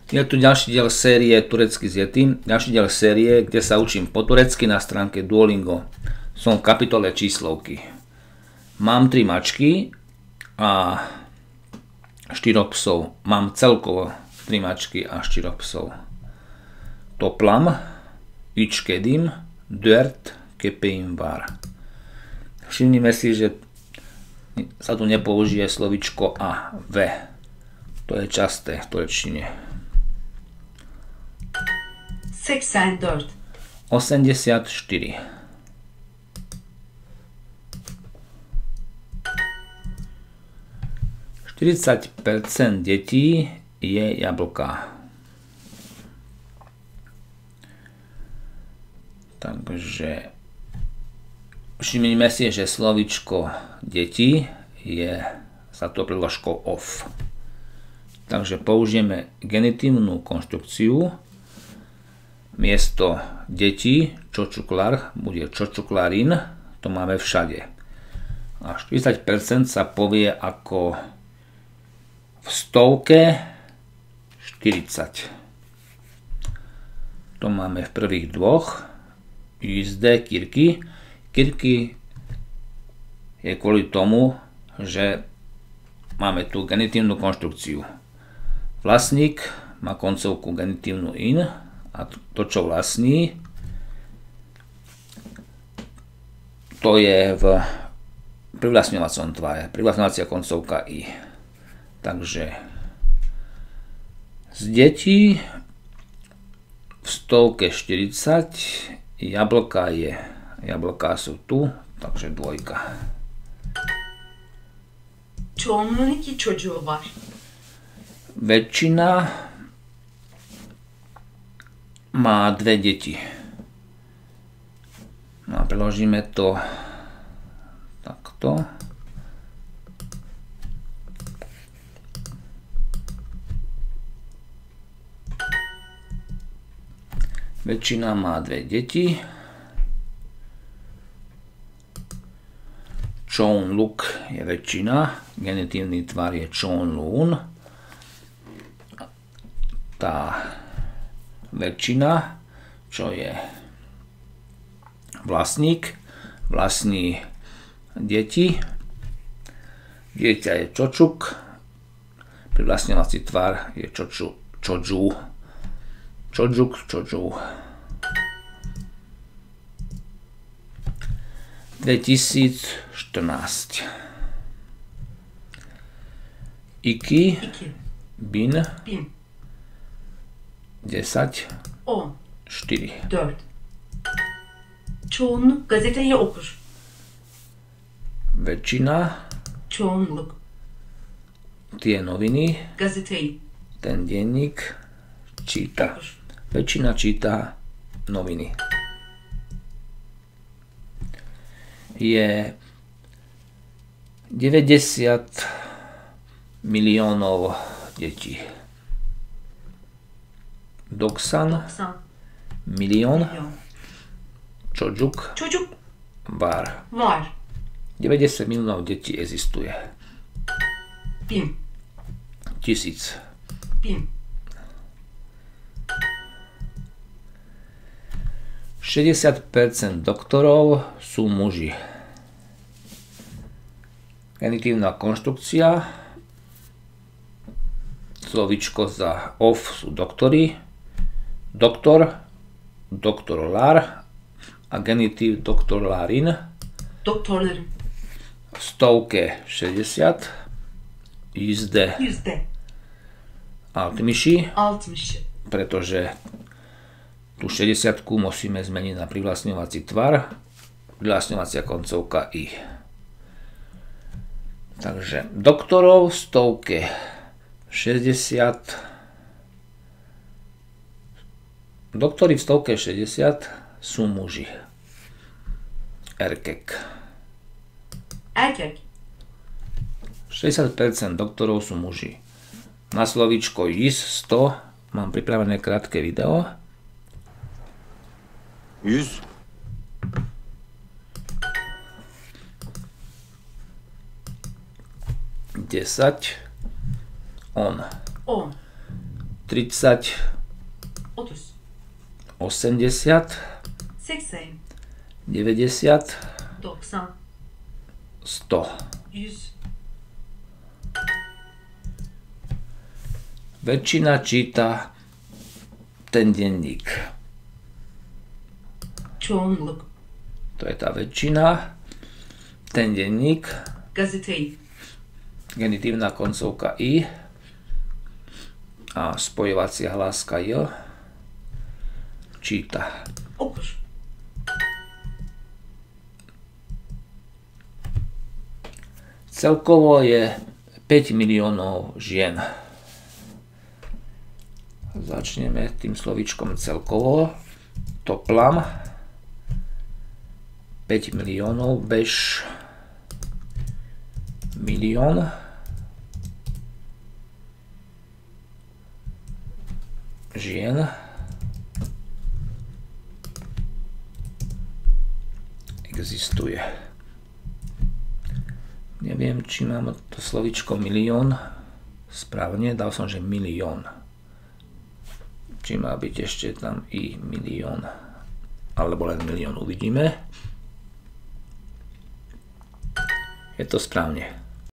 Je tu ďalší diel série Turecky s Yetim, ďalší diel série, kde sa učím po turecky na stránke Duolingo. Som v kapitole číslovky. Mám 3 mačky a 4 psov. Mám celkovo 3 mačky a 4 psov. Toplam, üç kedim, 4 köpeğim var. Všimnime si, že sa tu nepoužije slovičko a, v. To je časté v turečtine. 84 84. % detí je jablka. Takže všimnime si, že slovičko deti je za to predložkou of. Takže použijeme genitívnu konštrukciu. Miesto detí čočuklar bude čočuklarin, to máme všade. A 40% sa povie ako v stovke 40. To máme v prvých dvoch. Yüzde kirky. Kirky je kvôli tomu, že máme tu genitívnu konštrukciu. Vlastník má koncovku genitívnu in a to, čo vlastní, to je v privlastňovacom tvare. Privlastňovacia koncovka i. Takže z detí v stovke 40, jablká sú tu, takže 2. Çoğunluğun 2 çocuğu var. Väčšina má 2 deti. No a preložíme to takto. Väčšina má 2 deti. Çoğunluk je väčšina, genitívny tvar je çoğunluğun. Tá väčšina, čo je vlastník, vlastní deti. Dieťa je čočuk, privlastňovací tvar je čoču, čodžu. Čodžuk, čodžu. 2014. İki, bin, 10, 10 4. 4 Çoğunluk gazeteyi okur. Väčšina, Çoğunluk tie noviny, gazeteyi ten denník číta. okur. Väčšina číta noviny. Je 90 miliónov detí. 90 90 milión, milyon čodžuk, çocuk var. var. 90 miliónov detí existuje. 1000 1000. 1000 60% doktorov sú muži. Genitívna konštrukcia. Slovičko za of sú doktori. Doktor, doktorlar a genitív doktorlarin. Doktorların V stovke 60. Yüzde altmyši, 60 pretože tú 60 musíme zmeniť na privlastňovací tvar, privlastňovacia koncovka i. Takže doktorov v stovke 60. Doktori v stovke 60 sú muži. Erkek. erkek 60% doktorov sú muži. Na slovíčko JIS 100 mám pripravené krátke video. 100, 10, on. 10 30, 30, 80, 80, 90, 90, 100. 100. Väčšina číta ten denník. Çoğunluk. To je tá väčšina. Ten denník. Gazeteyi. Genitívna koncovka i a spojovacia hláska j. Číta. Okur. Celkovo je 5 miliónov žien. Začneme tým slovíčkom celkovo. Toplam. 5 miliónov, bež milión. Žien. Existuje. Neviem, či mám to slovíčko milión správne. Dal som, že milión. Či má byť ešte tam i milión. Alebo len milión, uvidíme. Je to správne.